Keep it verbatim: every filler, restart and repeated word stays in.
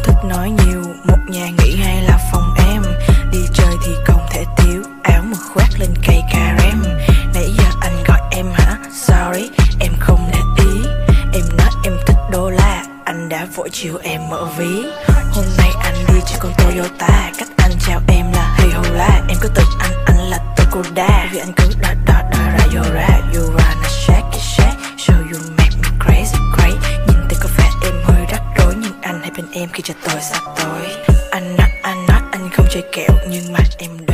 thích nói nhiều, một nhà nghỉ hay là phòng em. Đi chơi thì không thể thiếu áo mà khoác lên cây cà rem. Nãy giờ anh gọi em hả? Sorry, em không để ý. Em nói em thích đô la, anh đã vội chiều em mở ví. Hôm nay anh đi trên con Toyota, cách anh chào em là hey hola. Em cứ tưởng anh, anh là Tokoda, vì anh cứ đòi đòi đòi ra yo ra. You wanna shake it shake, so you make me crazy crazy. Nhìn thì có vẻ em hơi rắc rối, nhưng anh hay bên em khi cho tôi sắp tối. Anh nói, anh nói anh không chơi kẹo, nhưng mà em